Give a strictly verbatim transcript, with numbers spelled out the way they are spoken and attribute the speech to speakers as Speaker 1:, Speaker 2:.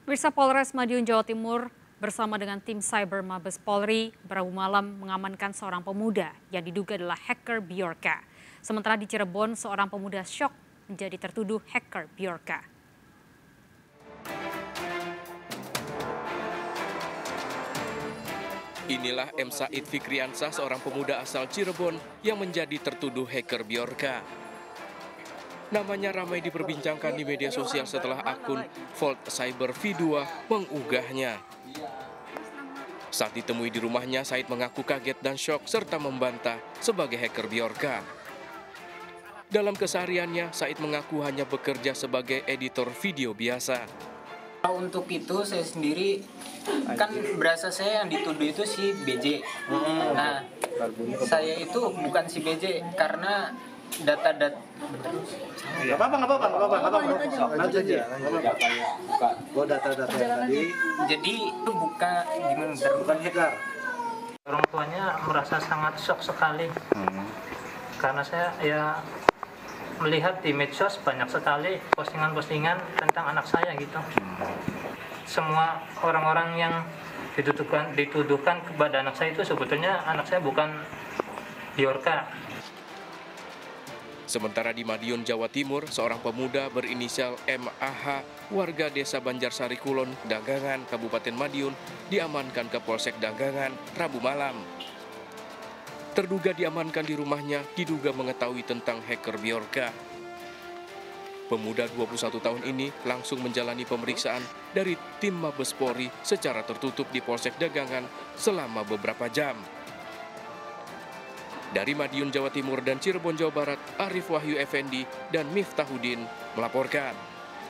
Speaker 1: Pemirsa, Polres Madiun, Jawa Timur bersama dengan tim Cyber Mabes Polri Rabu malam mengamankan seorang pemuda yang diduga adalah hacker Bjorka. Sementara di Cirebon, seorang pemuda syok menjadi tertuduh hacker Bjorka.
Speaker 2: Inilah M. Said Fikriansah, seorang pemuda asal Cirebon yang menjadi tertuduh hacker Bjorka. Namanya ramai diperbincangkan di media sosial setelah akun Volt Cyber V dua mengunggahnya. Saat ditemui di rumahnya, Said mengaku kaget dan syok serta membantah sebagai hacker Bjorka. Dalam kesehariannya, Said mengaku hanya bekerja sebagai editor video biasa.
Speaker 3: Untuk itu saya sendiri kan berasa saya yang dituduh itu si B J. Nah, saya itu bukan si B J karena data-data.
Speaker 4: Nggak apa-apa, nggak apa-apa, nggak apa-apa, nggak apa-apa. Lanjut aja. Oh, data-data tadi.
Speaker 3: Jadi itu bukan gimana?
Speaker 4: Bukan hacker.
Speaker 5: Orang tuanya merasa sangat shock sekali hmm. karena saya ya melihat di medsos banyak sekali postingan-postingan tentang anak saya gitu. Hmm. Semua orang-orang yang dituduhkan dituduhkan kepada anak saya itu sebetulnya anak saya bukan Bjorka.
Speaker 2: Sementara di Madiun, Jawa Timur, seorang pemuda berinisial M A H, warga desa Banjarsari Kulon, Dagangan, Kabupaten Madiun, diamankan ke Polsek Dagangan Rabu malam. Terduga diamankan di rumahnya, diduga mengetahui tentang hacker Bjorka. Pemuda dua puluh satu tahun ini langsung menjalani pemeriksaan dari tim Mabes Polri secara tertutup di Polsek Dagangan selama beberapa jam. Dari Madiun, Jawa Timur dan Cirebon, Jawa Barat, Arif Wahyu Effendi dan Miftahudin melaporkan.